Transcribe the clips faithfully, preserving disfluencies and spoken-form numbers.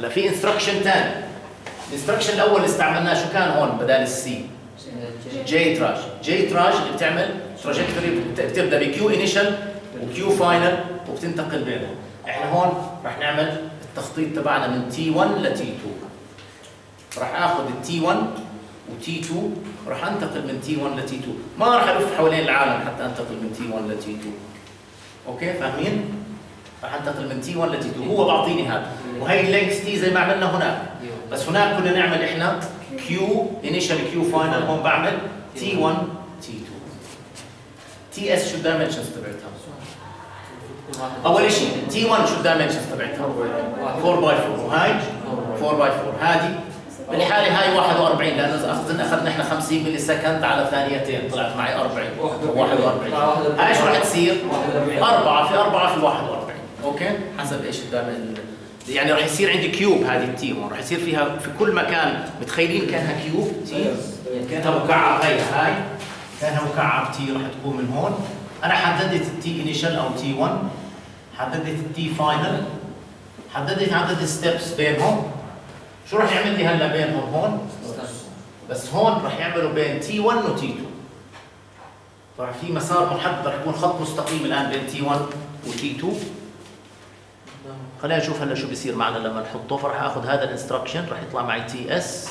هلا في انستركشن ثاني. الانستركشن الاول اللي استعملناه شو كان هون بدال السي؟ جي تراج. جي تراج اللي بتعمل تراجكتوري بتبدا بكيو انيشال وكيو فاينل وبتنتقل بينهم. احنا هون رح نعمل التخطيط تبعنا من تي واحد ل تي اثنين. رح اخذ التي واحد وتي اثنين رح انتقل من تي واحد ل تي اثنين، ما رح الف حوالين العالم حتى انتقل من تي واحد ل تي اثنين. اوكي فاهمين؟ رح انتقل من تي واحد ل تي اثنين، هو بعطيني هذا، وهي اللينكس تي زي ما عملنا هناك، بس هناك كنا نعمل احنا كيو انيشال كيو فاينل، هون بعمل تي واحد تي اثنين. تي اس شو الدايمنشنز تبعتها؟ اول شيء تي واحد شو الدايمنشنز تبعتها؟ أربعة باي أربعة، وهاي أربعة باي أربعة. هذه بالحاله هاي واحد وأربعين، لانه اخذنا اخذنا احنا خمسين ملي سكند على ثانيتين، طلعت معي أربعين. واحد وأربعين. هاي ايش راح تصير؟ أربعة في أربعة في واحد وأربعين. اوكي؟ حسب ايش الدائما، يعني راح يصير عندي كيوب هذه التي هون، راح يصير فيها في كل مكان متخيلين كانها كيوب تي، كانها مكعب. هي هاي كانها مكعب تي راح تكون من هون. انا حددت التي انيشال او تي واحد، حددت التي فاينل، حددت عدد الستبس بينهم. شو راح يعمل لي هلا بينهم هون؟ بس هون راح يعملوا بين تي واحد وتي اثنين. طبعا في مسار محدد، راح يكون خط مستقيم الان بين تي واحد وتي اثنين. خلينا نشوف هلا شو بيصير معنا لما نحطه. فراح اخذ هذا الانستركشن، راح يطلع معي تي اس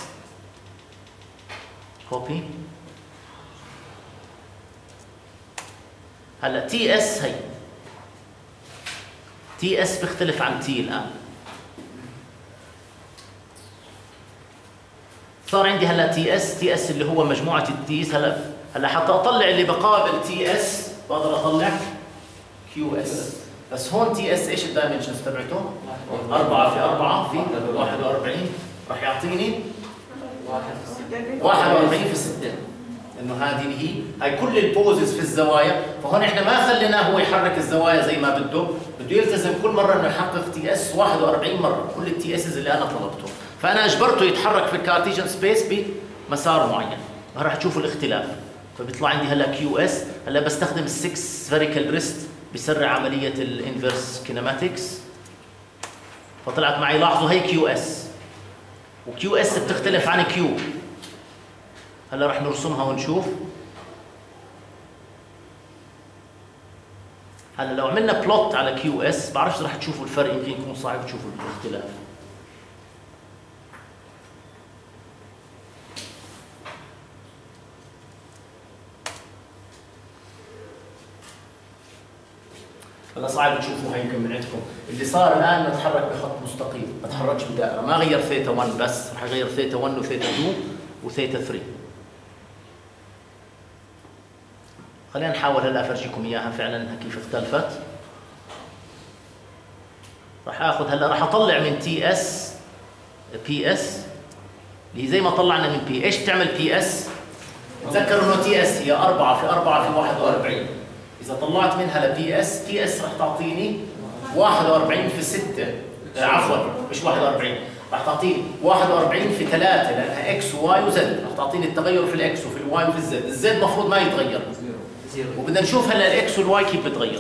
كوبي. هلا تي اس هي تي اس بيختلف عن تي الان. صار عندي هلا تي اس، تي اس اللي هو مجموعه التيز. هلا هلا حتى اطلع اللي بقابل تي اس بقدر اطلع كيو اس، بس هون تي اس ايش الدايمنشنز تبعته؟ أربعة في أربعة في واحد وأربعين، راح يعطيني واحد وأربعين في ستة، انه هذه هي هاي كل البوزز في الزوايا. فهون احنا ما خليناه هو يحرك الزوايا زي ما بده، بده يلتزم كل مره انه يحقق تي اس واحد وأربعين مره، كل التي اسز اللي انا طلبته، فانا اجبرته يتحرك في الكارتيجن سبيس بمسار معين. راح تشوفوا الاختلاف. فبيطلع عندي هلا كيو اس. هلا بستخدم الستة سفيريكال بريست بيسرع عمليه الانفرس كينماتكس. فطلعت معي، لاحظوا هي كيو اس، وكيو اس بتختلف عن كيو. هلا رح نرسمها ونشوف. هلا لو عملنا بلوت على كيو اس، بعرفش رح تشوفوا الفرق، يمكن يكون صعب تشوفوا الاختلاف. هلا صعب تشوفوها يمكن من عندكم. اللي صار الان نتحرك بخط مستقيم، ما تحركش بدائره، ما غير ثيتا واحد بس، رح يغير ثيتا واحد وثيتا اثنين وثيتا ثلاثة. خلينا نحاول هلا افرجيكم اياها فعلا انها كيف اختلفت. راح اخذ هلا راح اطلع من تي اس بي اس اللي زي ما طلعنا من بي. ايش بتعمل بي اس؟ تذكروا انه تي اس هي أربعة في أربعة في واحد وأربعين. اذا طلعت منها لبي اس، بي اس راح تعطيني واحد وأربعين في ستة، عفوا مش واحد وأربعين، راح تعطيني واحد وأربعين في ثلاثة، لانها اكس وواي وزد، راح تعطيني التغير في الاكس وفي الواي وفي الزد. الزد المفروض ما يتغير، وبدنا نشوف هلا الاكس والواي كيف بتغير.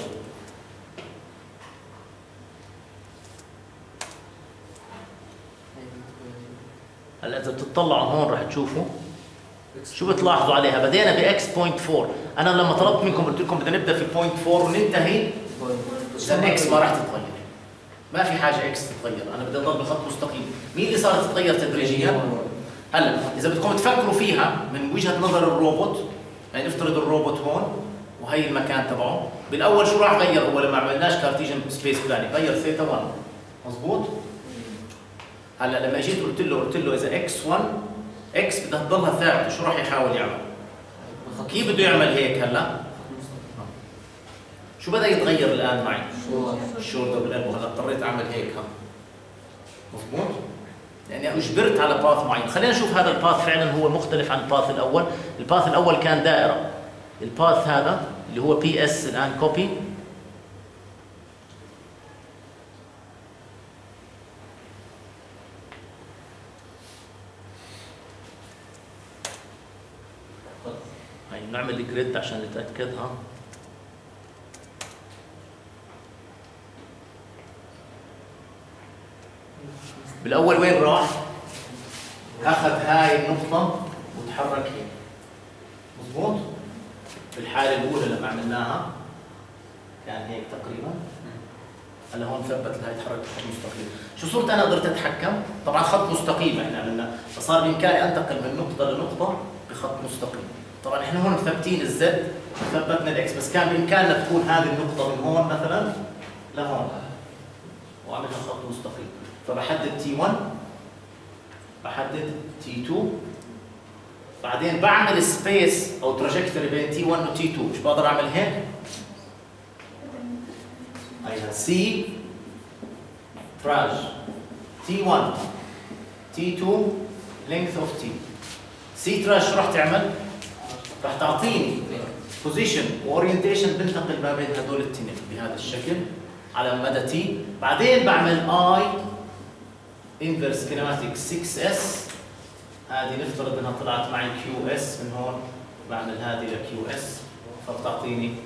هلا اذا بتطلعوا هون راح تشوفوا شو بتلاحظوا عليها. بدينا باكس بوينت أربعة، انا لما طلبت منكم قلت لكم بدنا نبدا في بوينت أربعة وننتهي، اذا اكس ما راح تتغير، ما في حاجه اكس تتغير، انا بدي اضل بخط مستقيم. مين اللي صارت تتغير تدريجيا؟ هلا اذا بدكم تفكروا فيها من وجهه نظر الروبوت، يعني نفترض الروبوت هون وهي المكان تبعه، بالاول شو راح غير هو لما عملناش كارتيجن سبيس بلاني؟ غير ثيتا واحد، مضبوط؟ هلا لما جيت قلت له قلت له اذا اكس واحد اكس بدها تضلها ثابته، شو راح يحاول يعمل؟ كيف بده يعمل هيك هلا؟ شو بدا يتغير الان معي؟ الشولدر بالقلب، هلا اضطريت اعمل هيك ها، مضبوط؟ يعني اجبرت على باث معين. خلينا نشوف هذا الباث فعلا هو مختلف عن الباث الاول. الباث الاول كان دائره، الباث هذا اللي هو بي اس الان كوبي، هاي نعمل جريد عشان نتاكد ها. بالاول وين راح؟ اخذ هاي النقطه وتحرك هيك، مضبوط؟ بالحاله الاولى لما عملناها كان هيك تقريبا. هلا هون ثبت لهي تحرك خط مستقيم. شو صرت انا قدرت اتحكم؟ طبعا خط مستقيم احنا عملنا، فصار بامكاني انتقل من نقطه لنقطه بخط مستقيم. طبعا احنا هون مثبتين الزد، ثبتنا الاكس، بس كان بامكاننا تكون هذه النقطه من هون مثلا لهون واعملها خط مستقيم. فبحدد تي واحد، بحدد تي اثنين، بعدين بعمل سبيس او تراجكتوري بين تي واحد و تي اثنين. مش بقدر اعمل هيك؟ هيها سي تراج تي واحد تي اثنين length of t. سي تراج شو راح تعمل؟ راح تعطيني بوزيشن واورينتيشن بنتقل ما بين هدول التنين بهذا الشكل على مدى تي. بعدين بعمل اي انفرس كينماتيك ستة اس، هذه نفترض انها طلعت معي كيو اس من هون، بعمل هذه لكيو اس فبتعطيني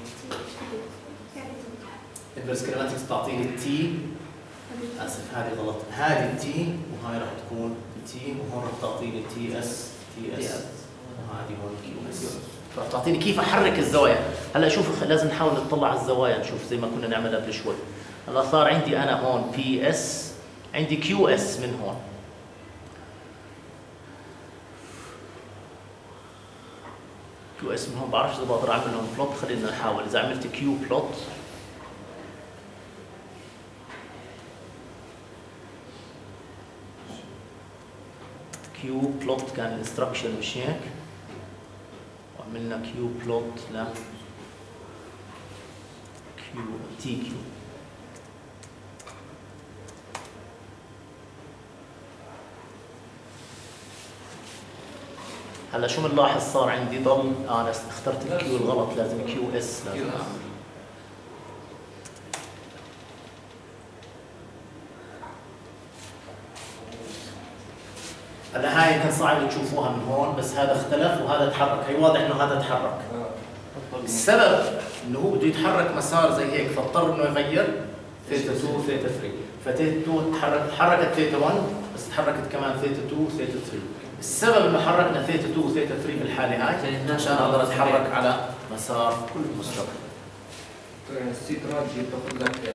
انفرس كينماتكس، بتعطيني التي، اسف هذه غلط، هذه التي وهاي راح تكون تي، وهون راح تعطيني تي اس تي اس وهذه هون كيو اس، راح تعطيني كيف احرك الزوايا. هلا شوف لازم نحاول نطلع على الزوايا نشوف زي ما كنا نعمل قبل شوي. هلا صار عندي انا هون بي اس، عندي كيو اس من هون، كيو اس من هون، بعرفش اذا بقدر اعمل لهم بلوت، خلينا نحاول. اذا عملت كيو بلوت كيو بلوت كان الانستركشن مش هيك، وعملنا كيو بلوت ل كيو تي كيو. هلا شو بنلاحظ صار عندي ضل، اه انا اخترت الكيو الغلط، لازم كيو اس لازم اعمل. هلا هاي يمكن صعب تشوفوها من هون، بس هذا اختلف وهذا تحرك، هي واضح انه هذا تحرك. السبب انه هو بده يتحرك مسار زي هيك، فاضطر انه يغير ثيتا اثنين ثيتا ثلاثة، فثيتا اثنين تحرك تحركت ثيتا واحد، بس تحركت كمان ثيتا اثنين ثيتا ثلاثة. السبب انه حركنا ثيتا اثنين وثيتا ثلاثة بالحاله هاي عشان اقدر اتحرك على مسار كل مستقبل. السي تراج بتاخذ لك